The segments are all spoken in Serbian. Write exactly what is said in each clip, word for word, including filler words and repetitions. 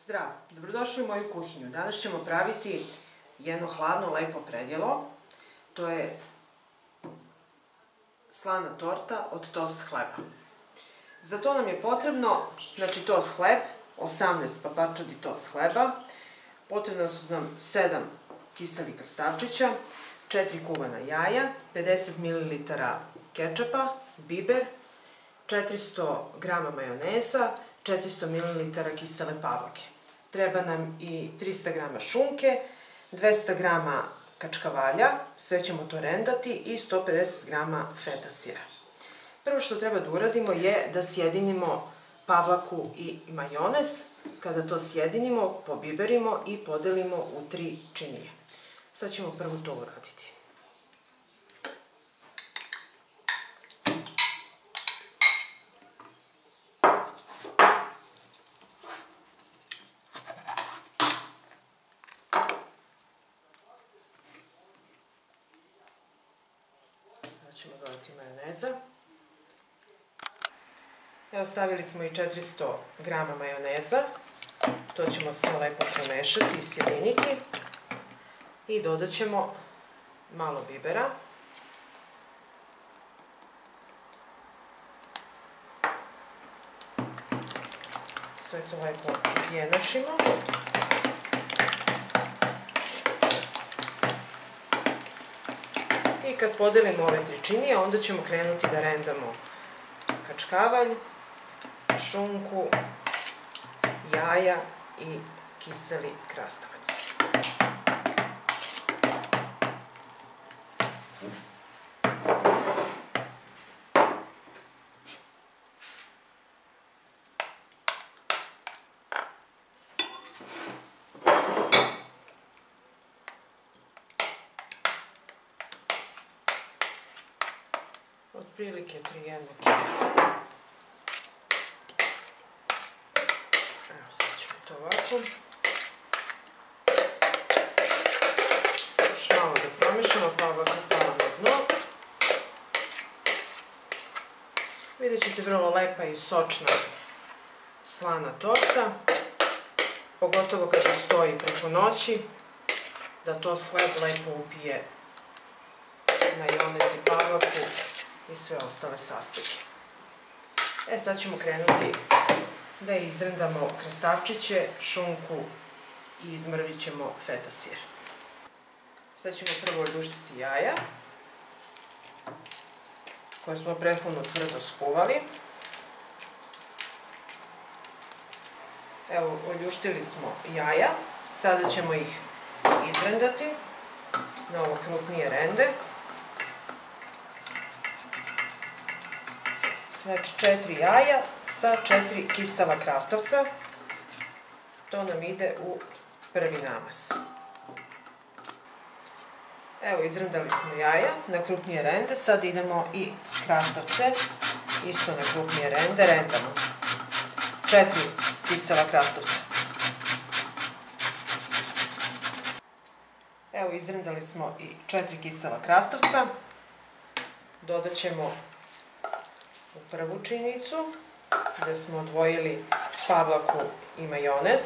Zdravo, dobrodošli u moju kuhinju. Danas ćemo praviti jedno hladno, lepo predjelo. To je slana torta od tost hleba. Za to nam je potrebno, znači tost hleb, osamnaest paparčadi tost hleba, potrebno su nam sedam kiselih krastavčića, četiri kuvana jaja, pedeset mililitara kečapa, biber, četiristo grama majoneza, četiristo mililitara kisele pavlake. Treba nam i trista grama šunke, dvesta grama kačkavalja, sve ćemo to rendati, i sto pedeset grama feta sira. Prvo što treba da uradimo je da sjedinimo pavlaku i majonez. Kada to sjedinimo, pobiberimo i podelimo u tri činije. Sad ćemo prvo to uraditi. Sada ćemo dodati majoneza. Evo, stavili smo i četiristo grama majoneza. To ćemo sve lepo promešati i sjediniti. I dodat ćemo malo bibera. Sve to lepo izjednačimo. I kad podelimo ove tri činije, onda ćemo krenuti da rendamo kačkavalj, šunku, jaja i kiseli krastavac. Otprilike tri jednake. Evo, sad ćemo to ovako. Još malo da promešamo, pa ovako pala na dno. Vidjet ćete vrlo lepa i sočna slana torta. Pogotovo kad stoji preko noći, da to hleb lepo upije majonez i pavlaku i sve ostale sastojke. E, sad ćemo krenuti da izrendamo krastavčiće, šunku i izmrvit ćemo feta sir. Sad ćemo prvo oljuštiti jaja, koje smo prethodno tvrdo skuvali. Evo, oljuštili smo jaja, sada ćemo ih izrendati na ovo krupnije rende. Znači, četiri jaja sa četiri kisela krastavca. To nam ide u prvi namaz. Evo, izrendali smo jaja na krupnije rende. Sad idemo i krastavce, isto na krupnije rende, rendamo. Četiri kisela krastavca. Evo, izrendali smo i četiri kisela krastavca. Dodat ćemo u prvu činicu, gde smo odvojili pavlaku i majonez.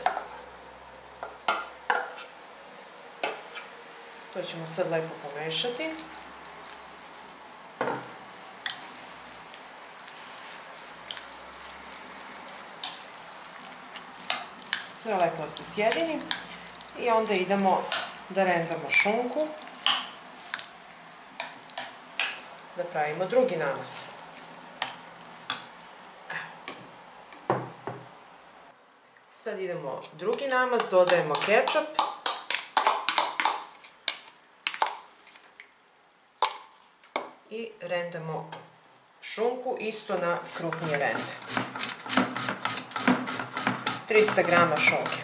To ćemo sad lepo pomešati. Sve lepo se sjedini i onda idemo da rendamo šunku, da pravimo drugi namaz. Sad idemo drugi namaz, dodajemo kečap. I rendamo šunku isto na krupnije rende. trista grama šunke.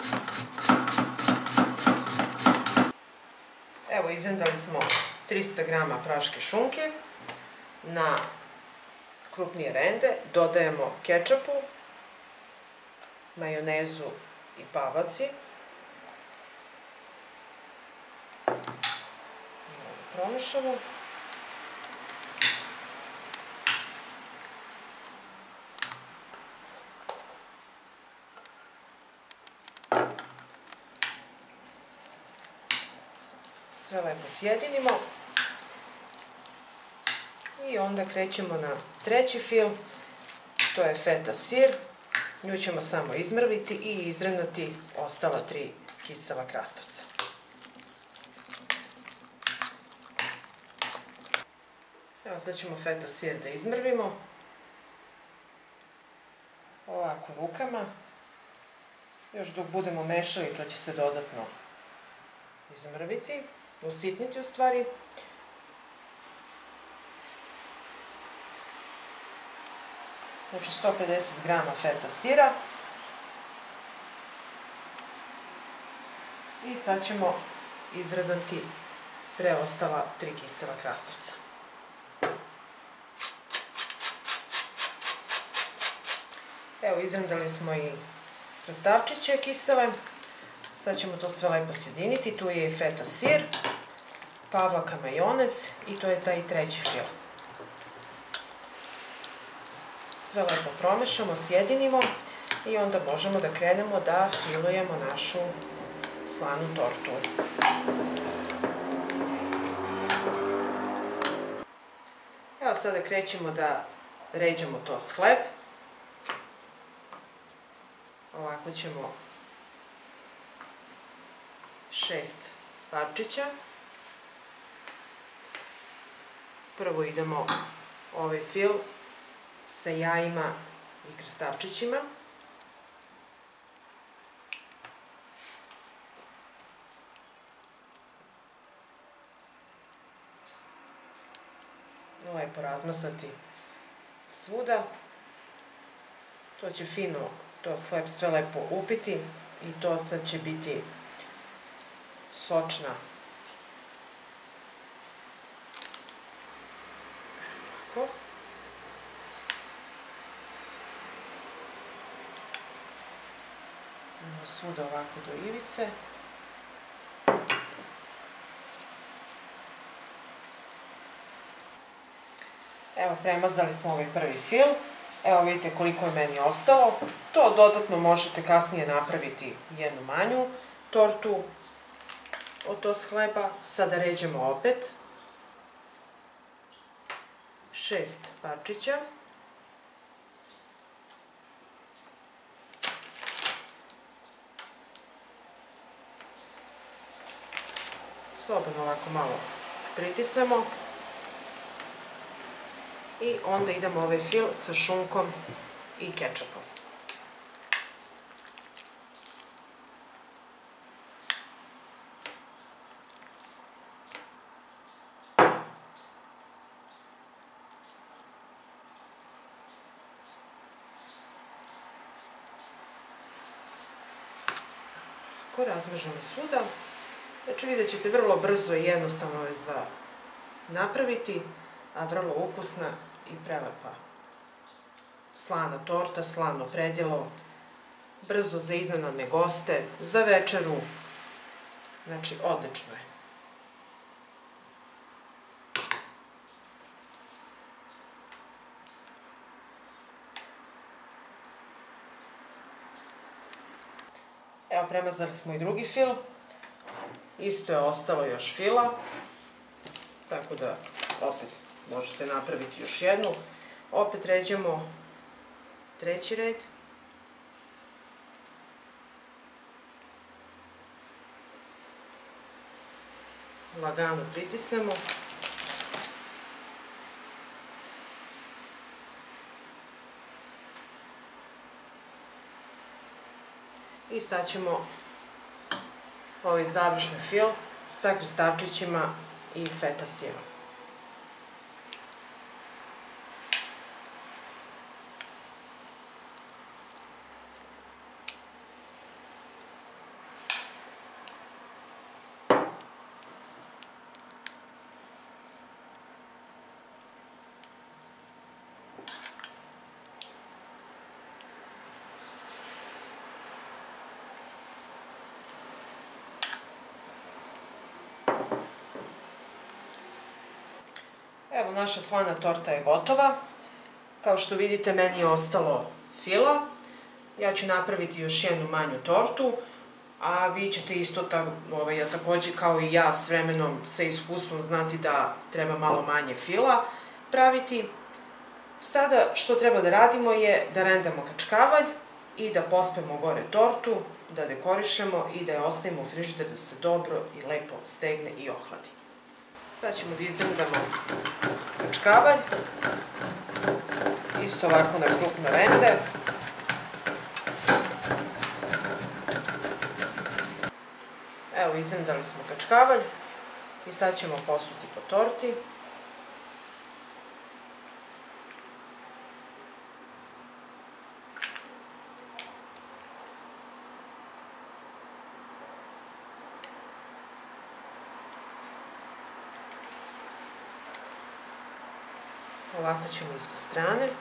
Evo, izrendali smo trista grama praške šunke na krupnije rende. Dodajemo kečapu, majonezu i pavlaci. Promešamo. sve lepo sjedinimo. I onda krećemo na treći fil, to je feta sir. Nju ćemo samo izmrviti i izravnati ostala tri kisela krastavca. Evo sad ćemo feta sir da izmrvimo. Ovako rukama. Još dok budemo mešali, to će se dodatno izmrviti, usitniti u stvari. Znači sto pedeset grama feta sira. I sad ćemo izradati preostala tri kisela krastavca. Evo, izradali smo i krastavčiće kisele. Sad ćemo to sve lepo sjediniti. Tu je i feta sir, pavlaka majonez i to je taj treći fil. Sve lepo promešamo, sjedinimo i onda možemo da krenemo da filujemo našu slanu tortu. Evo sada krećemo da ređamo tost hleb. Ovako ćemo šest parčića. Prvo idemo ovaj fil sa jajima i krastavčićima. Lepo razmasati svuda. To će fino, to hleb sve lepo upiti i torta će biti sočna. Ovako. Idemo svuda ovako do ivice. Evo, premazali smo ovaj prvi fil. Evo vidite koliko je meni ostalo. To dodatno možete kasnije napraviti jednu manju tortu od tost hleba. Sada ređemo opet šest parčića. Slobodno ovako malo pritisnemo. I onda idemo ovaj fil sa šunkom i kečupom. Ako razmažemo svuda, znači vidjet ćete vrlo brzo i jednostavno je za napraviti, a vrlo ukusna i prelepa slana torta, slano predjelo, brzo za iznenadne goste, za večeru, znači odlično je. Evo, premazali smo i drugi fil, isto je ostalo još fila, tako da opet možete napraviti još jednu. Opet ređemo treći red. Lagano pritisnemo. I sad ćemo ovaj završni fil sa krastavčićima i feta sirom. Evo, naša slana torta je gotova. Kao što vidite, meni je ostalo fila. Ja ću napraviti još jednu manju tortu. a vi ćete isto tako, ovaj, takođe kao i ja s vremenom, sa iskustvom znati da treba malo manje fila praviti. Sada što treba da radimo je da rendamo kačkavalj i da pospemo gore tortu, da dekorišemo i da je ostavimo u frižider da se dobro i lepo stegne i ohladi. Sad ćemo da izrendamo kačkavalj, isto ovako na krupne rende. Evo, izrendali smo kačkavalj i sad ćemo posuti po torti. Ovako ćemo i sa strane.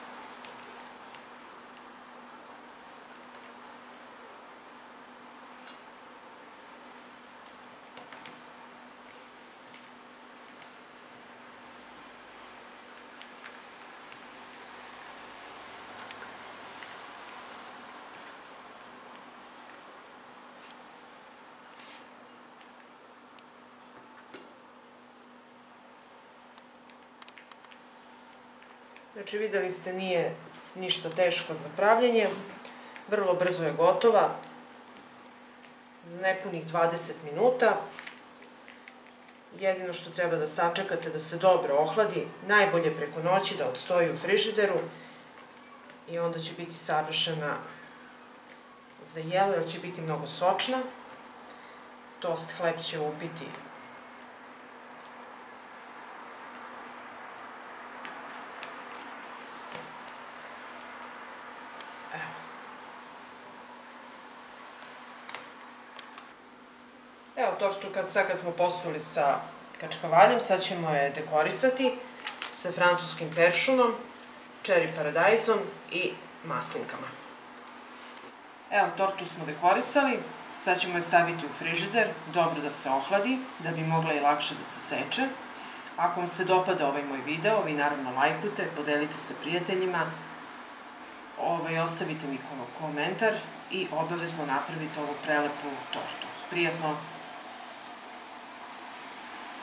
Znači, videli ste, nije ništa teško za pravljenje, vrlo brzo je gotova, za nepunih dvadeset minuta. Jedino što treba da sačekate da se dobro ohladi, najbolje preko noći da odstoji u frižideru i onda će biti savršena za jelo, jer će biti mnogo sočna. Tost hleb će upiti Evo, tortu sad kad smo posuli sa kačkavaljem, sad ćemo je dekorisati sa francuskim peršunom, čeri paradajzom i maslinkama. Evo, tortu smo dekorisali, sad ćemo je staviti u frižider, dobro da se ohladi, da bi mogla i lakše da se seče. Ako vam se dopada ovaj moj video, vi naravno lajkujte, podelite sa prijateljima, ostavite mi komentar i obavezno napravite ovu prelepu tortu. Prijatno!